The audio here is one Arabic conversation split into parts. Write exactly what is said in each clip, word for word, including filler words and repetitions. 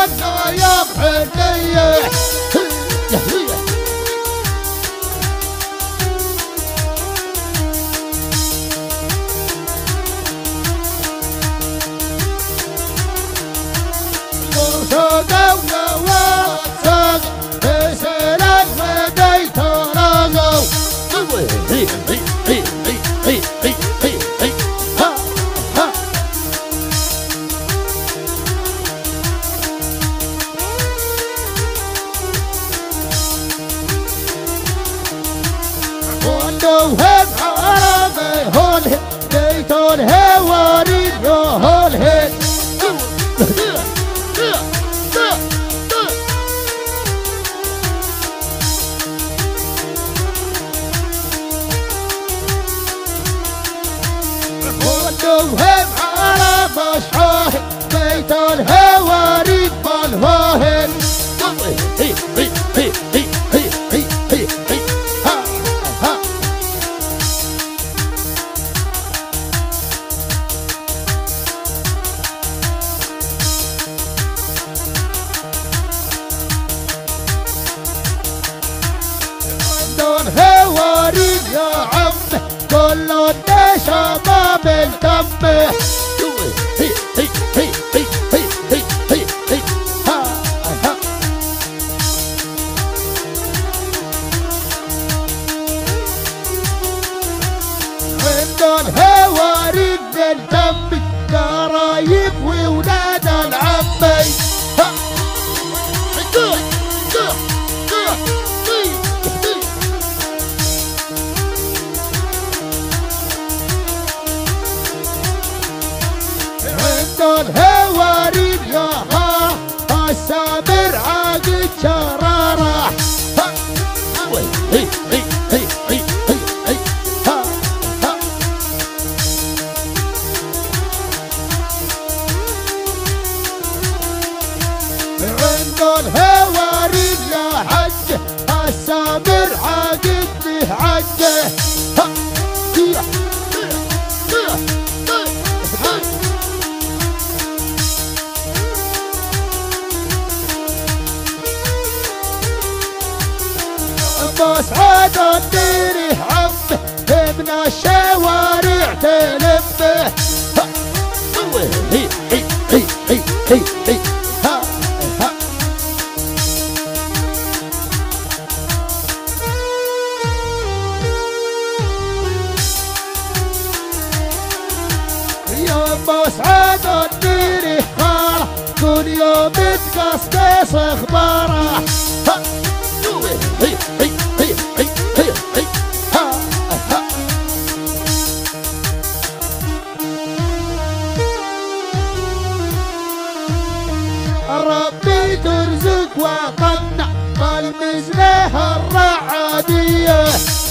والنايم حنية وهم عربي هون ديتون هواري هون هيك وهم عربي شاهد ديتون هواري هون هيك هواري يا عم كله شباب التمه عندن هواري التمه قرايب وولاد العمي الهواري يا ها السامر عاقد شرارة عند الهواري يا حج السامر عاقد له عجه مسعد الديري عمه ابن الشوارع تلفه يا مسعد الديري خاله كل يوم تقصقص اخباره ربي ترزق وقنا بالمزنه الرعاديه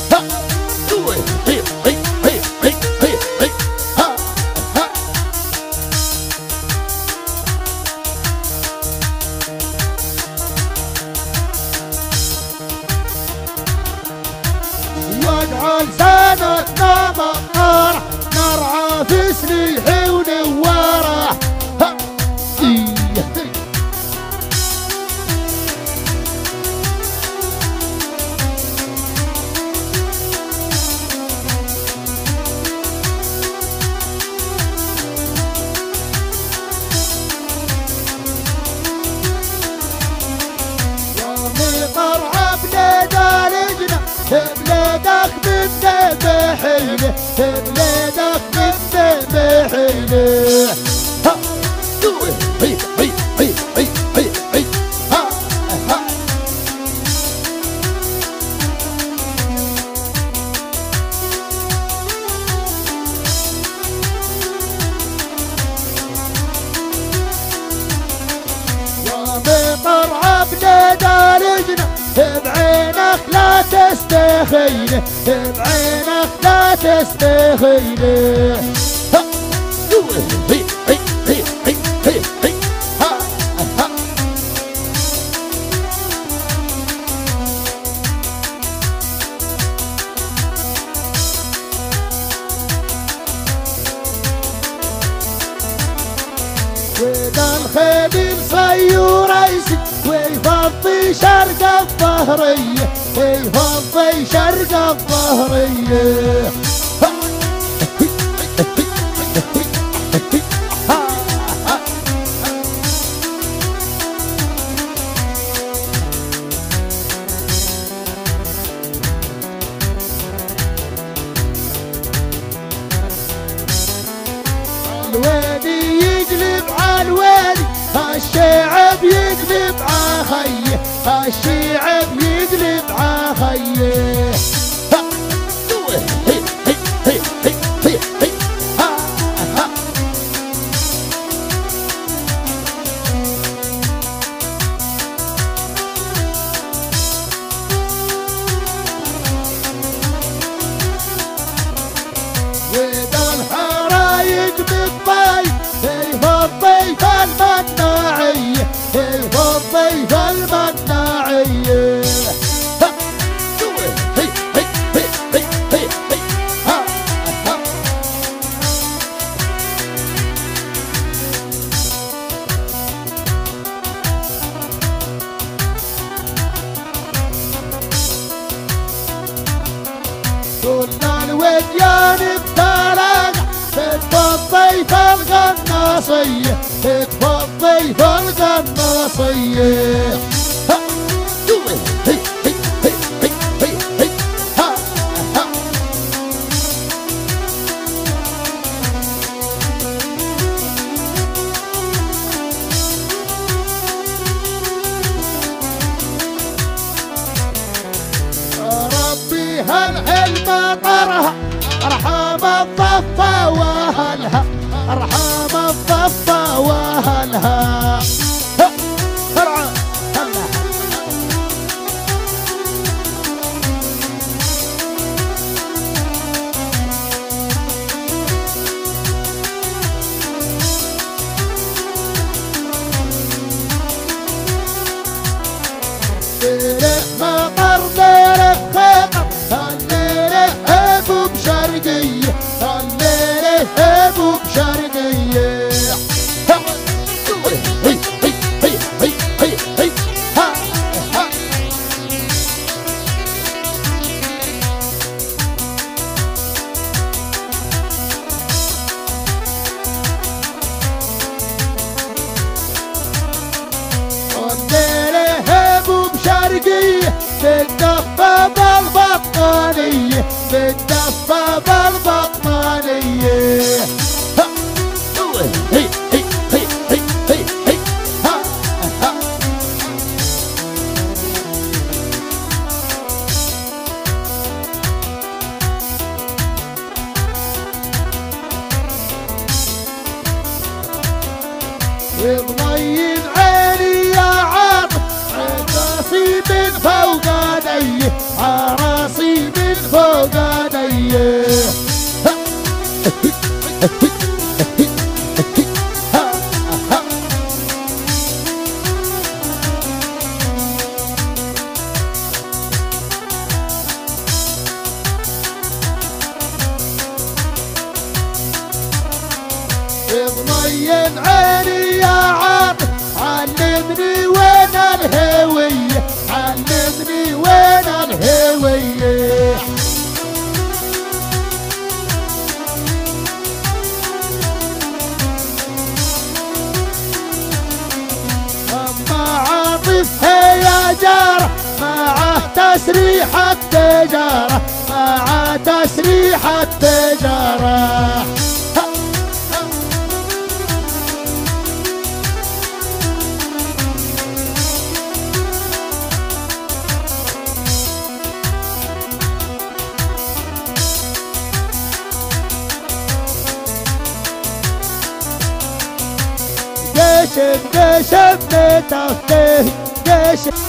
واجعل سنتنا مقاره نرعى في سليحي ونواره بلادك بالذبحينه بلادك بالذبحينه هي هي هي هي هي هي ها ها وبطرع بلاد الجنة بعينك لا تستخيله بعينك لا تستخيله هي هي هي هي هي هي ها ها وإذا الخيل صيور ويفضي شرق الظهرية ويفضي شرق الظهرية الوادي يقلب عالوادي الشعب يقلب عخيه الشعب يقلب عخيه وإذا الحرايق بالطيب الضيف المناعية الضيف المناعية كل الوديان بتلاقى الضيف القناصية الضيف القناصية ربي هالعلم طرها ارحم الضفة واهلها ارحم الضفة واهلها ديره مطر ديره خطر الليله ابو بشرقيه الليله ابو بشرقيه بالدفة بالبطانية بالدفة بالبطانية ومضيين عيني يا عاطف راسي من فوق عيني راسي من فوق عيني مضيين عيني يا عاطف علمني وين الهوية علمني وين الهوية أما عاطف يا جارة معه تسريح التجارة معه تسريح التجارة قشم قشم بتفته قشم